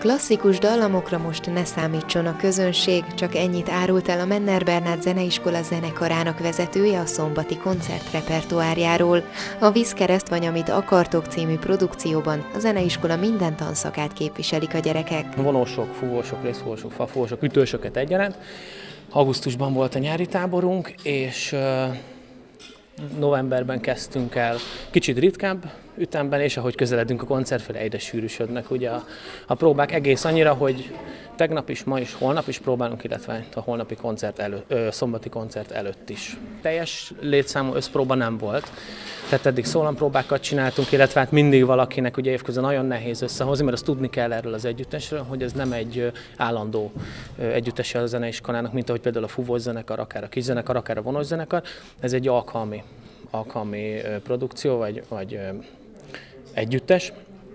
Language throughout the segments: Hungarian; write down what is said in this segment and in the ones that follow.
Klasszikus dallamokra most ne számítson a közönség, csak ennyit árult el a Menner Bernát Zeneiskola zenekarának vezetője a szombati koncert repertoárjáról. A Vízkereszt vagy Amit akartok című produkcióban a zeneiskola minden tanszakát képviselik a gyerekek. Vonósok, fúvósok, részfúvósok, fafúvósok, ütősöket egyaránt. Augusztusban volt a nyári táborunk, és novemberben kezdtünk el kicsit ritkább ütemben, és ahogy közeledünk a koncert felé, egyre sűrűsödnek ugye a próbák egész annyira, hogy tegnap is, ma is, holnap is próbálunk, illetve a holnapi szombati koncert előtt is. Teljes létszámú összpróba nem volt, tehát eddig szólampróbákat csináltunk, illetve hát mindig valakinek ugye évközben nagyon nehéz összehozni, mert azt tudni kell erről az együttesről, hogy ez nem egy állandó együttese a zeneiskolának, mint ahogy például a fúvós zenekar, akár a kiszenekar, akár a vonós zenekar, ez egy alkalmi produkció, vagy együttes,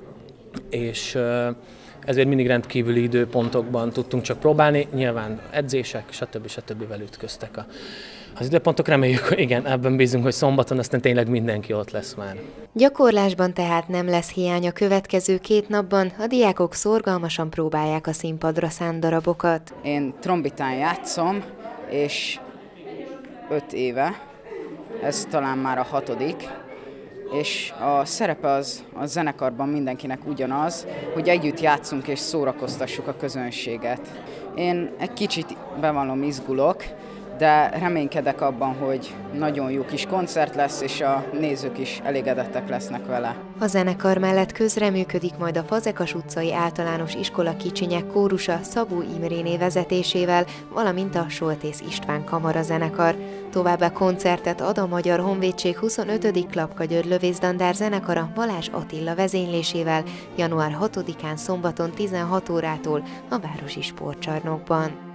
és ezért mindig rendkívüli időpontokban tudtunk csak próbálni, nyilván edzések, stb. Ütköztek az időpontok. Reméljük, hogy igen, ebben bízunk, hogy szombaton aztán tényleg mindenki ott lesz már. Gyakorlásban tehát nem lesz hiány a következő 2 napban, a diákok szorgalmasan próbálják a színpadra szánt darabokat. Én trombitán játszom, és 5 éve, ez talán már a 6. és a szerepe az a zenekarban mindenkinek ugyanaz, hogy együtt játszunk és szórakoztassuk a közönséget. Én egy kicsit bevallom izgulok, de reménykedek abban, hogy nagyon jó kis koncert lesz, és a nézők is elégedettek lesznek vele. A zenekar mellett közreműködik majd a Fazekas utcai általános iskola kicsinyek kórusa Szabó Imréné vezetésével, valamint a Soltész István kamara zenekar. Továbbá koncertet ad a Magyar Honvédség 25. Klapka-Győr lövésztandár zenekara Balázs Attila vezénylésével január 6-án szombaton 16 órától a Városi Sportcsarnokban.